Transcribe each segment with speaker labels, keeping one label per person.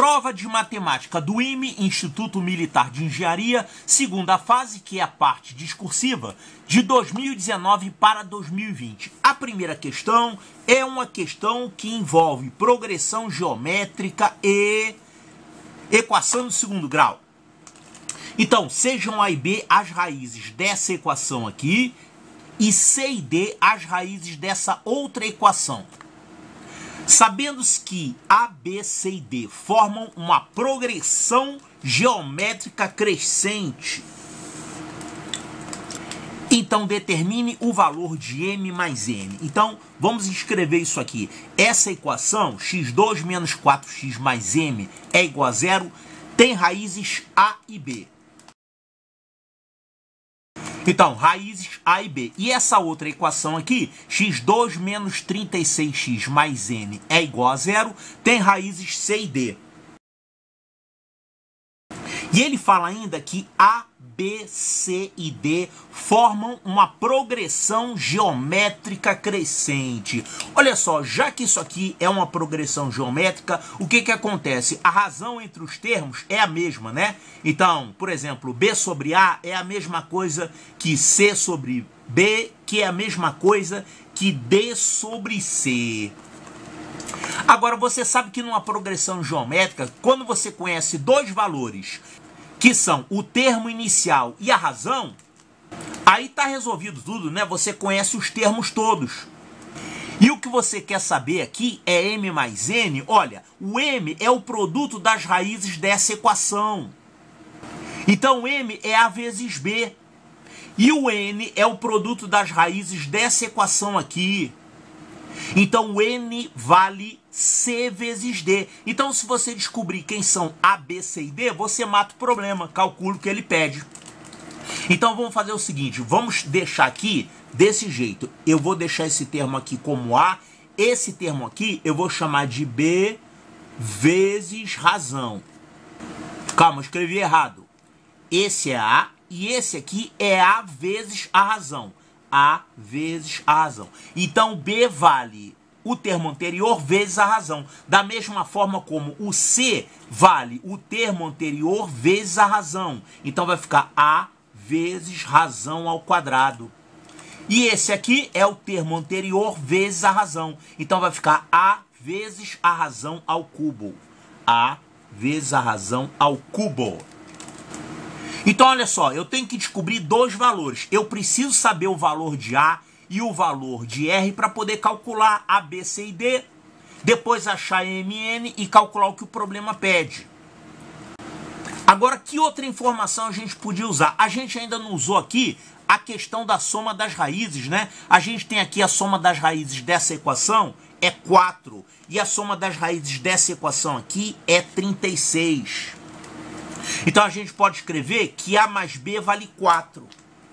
Speaker 1: Prova de matemática do IME, Instituto Militar de Engenharia, segunda fase, que é a parte discursiva, de 2019 para 2020. A primeira questão é uma questão que envolve progressão geométrica e equação de segundo grau. Então, sejam A e B as raízes dessa equação aqui e C e D as raízes dessa outra equação. Sabendo que A, B, C e D formam uma progressão geométrica crescente, então determine o valor de M mais N. Então, vamos escrever isso aqui. Essa equação, x2 menos 4x mais M é igual a zero, tem raízes A e B. Então, raízes A e B. E essa outra equação aqui, x2 menos 36x mais N é igual a zero, tem raízes C e D. E ele fala ainda que A, B, C e D formam uma progressão geométrica crescente. Olha só, já que isso aqui é uma progressão geométrica, o que acontece? A razão entre os termos é a mesma, né? Então, por exemplo, B sobre A é a mesma coisa que C sobre B, que é a mesma coisa que D sobre C. Agora, você sabe que numa progressão geométrica, quando você conhece dois valores, que são o termo inicial e a razão, aí tá resolvido tudo, né? Você conhece os termos todos. E o que você quer saber aqui é M mais N. Olha, o M é o produto das raízes dessa equação. Então, M é A vezes B. E o N é o produto das raízes dessa equação aqui. Então, o N vale C vezes D. Então, se você descobrir quem são A, B, C e D, você mata o problema, calcula o que ele pede. Então, vamos fazer o seguinte, vamos deixar aqui desse jeito. Eu vou deixar esse termo aqui como A, esse termo aqui eu vou chamar de B vezes razão. Calma, eu escrevi errado. Esse é A e esse aqui é A vezes a razão. A vezes a razão. Então, B vale o termo anterior vezes a razão. Da mesma forma como o C vale o termo anterior vezes a razão. Então, vai ficar A vezes razão ao quadrado. E esse aqui é o termo anterior vezes a razão. Então, vai ficar A vezes a razão ao cubo. A vezes a razão ao cubo. Então, olha só, eu tenho que descobrir dois valores. Eu preciso saber o valor de A e o valor de R para poder calcular A, B, C e D. Depois achar M e N e calcular o que o problema pede. Agora, que outra informação a gente podia usar? A gente ainda não usou aqui a questão da soma das raízes, né? A gente tem aqui a soma das raízes dessa equação é 4. E a soma das raízes dessa equação aqui é 36. Então, a gente pode escrever que A mais B vale 4.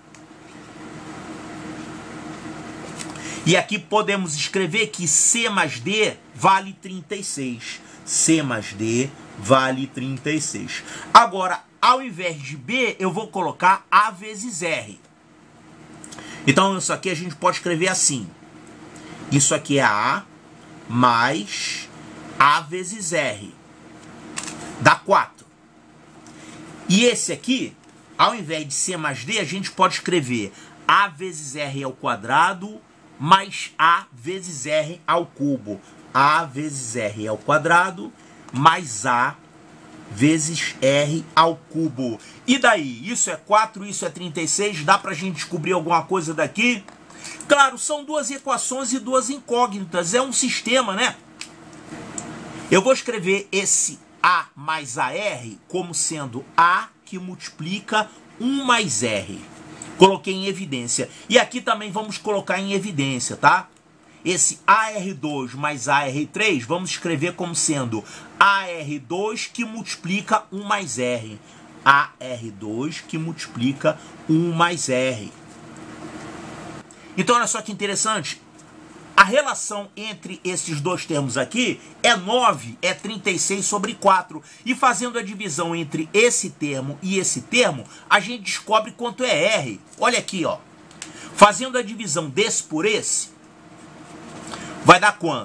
Speaker 1: E aqui podemos escrever que C mais D vale 36. C mais D vale 36. Agora, ao invés de B, eu vou colocar A vezes R. Então, isso aqui a gente pode escrever assim. Isso aqui é A mais A vezes R. Dá 4. E esse aqui, ao invés de C mais D, a gente pode escrever A vezes R ao quadrado mais A vezes R ao cubo. A vezes R ao quadrado mais A vezes R ao cubo. E daí? Isso é 4, isso é 36. Dá pra gente descobrir alguma coisa daqui? Claro, são duas equações e duas incógnitas. É um sistema, né? Eu vou escrever esse A mais AR como sendo A que multiplica 1 mais R. Coloquei em evidência. E aqui também vamos colocar em evidência, tá? Esse AR2 mais AR3 vamos escrever como sendo AR2 que multiplica 1 mais R. AR2 que multiplica 1 mais R. Então, olha só que interessante. A relação entre esses dois termos aqui é 9, é 36 sobre 4. E fazendo a divisão entre esse termo e esse termo, a gente descobre quanto é R. Olha aqui, ó. Fazendo a divisão desse por esse, vai dar quanto?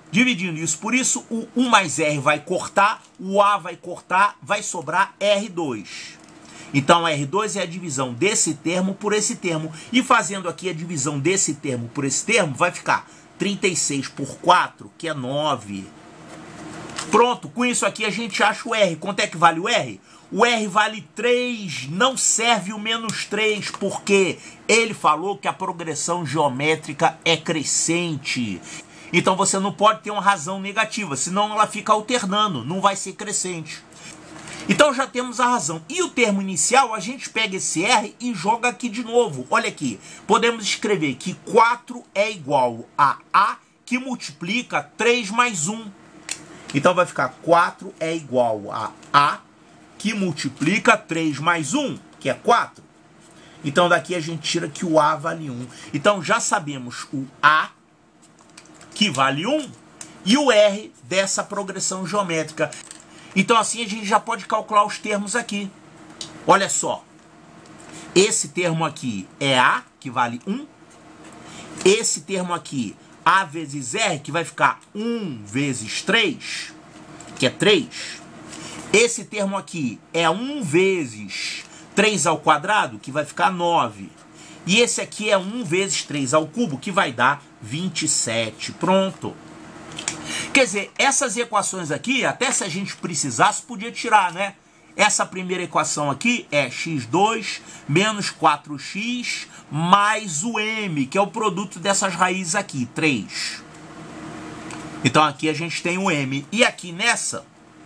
Speaker 1: Dividindo isso por isso, o 1 mais R vai cortar, o A vai cortar, vai sobrar R2. Então, R2 é a divisão desse termo por esse termo. E fazendo aqui a divisão desse termo por esse termo, vai ficar 36 por 4, que é 9. Pronto, com isso aqui a gente acha o R. Quanto é que vale o R? O R vale 3, não serve o menos 3, porque ele falou que a progressão geométrica é crescente. Então você não pode ter uma razão negativa, senão ela fica alternando, não vai ser crescente. Então já temos a razão. E o termo inicial, a gente pega esse R e joga aqui de novo. Olha aqui, podemos escrever que 4 é igual a A que multiplica 3 mais 1. Então vai ficar 4 é igual a A que multiplica 3 mais 1, que é 4. Então daqui a gente tira que o A vale 1. Então já sabemos o A, que vale 1, e o R dessa progressão geométrica. Então assim a gente já pode calcular os termos aqui. Olha só. Esse termo aqui é A, que vale 1. Esse termo aqui, A vezes R, que vai ficar 1 vezes 3, que é 3. Esse termo aqui é 1 vezes 3 ao quadrado, que vai ficar 9. E esse aqui é 1 vezes 3 ao cubo, que vai dar 27. Pronto. Quer dizer, essas equações aqui, até se a gente precisasse, podia tirar, né? Essa primeira equação aqui é x2 menos 4x mais o m, que é o produto dessas raízes aqui, 3. Então aqui a gente tem o m. E aqui nessa,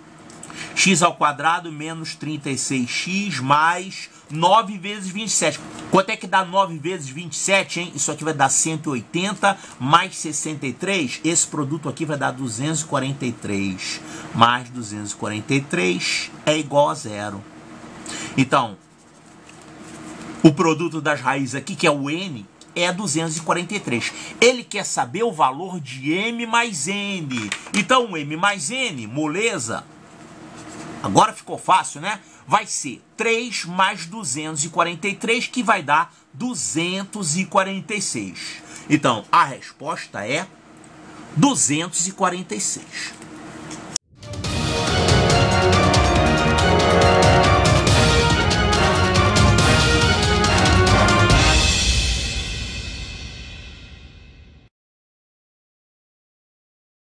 Speaker 1: x ao quadrado menos 36x mais 9 vezes 27. Quanto é que dá 9 vezes 27, hein? Isso aqui vai dar 180 mais 63. Esse produto aqui vai dar 243. Mais 243 é igual a 0. Então, o produto das raízes aqui, que é o n, é 243. Ele quer saber o valor de m mais n. Então, o m mais n, moleza, agora ficou fácil, né? Vai ser 3 mais 243, que vai dar 246. Então, a resposta é 246.